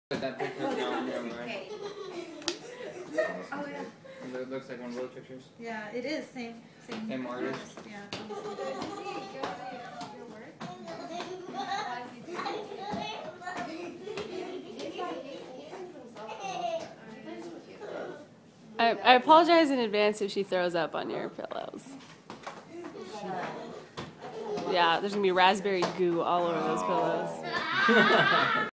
That picture of John, Okay. Oh yeah. It looks like one of those pictures. Yeah, it is. Same artist. Yeah. I apologize in advance if she throws up on your pillows. Yeah, there's gonna be raspberry goo all over those pillows.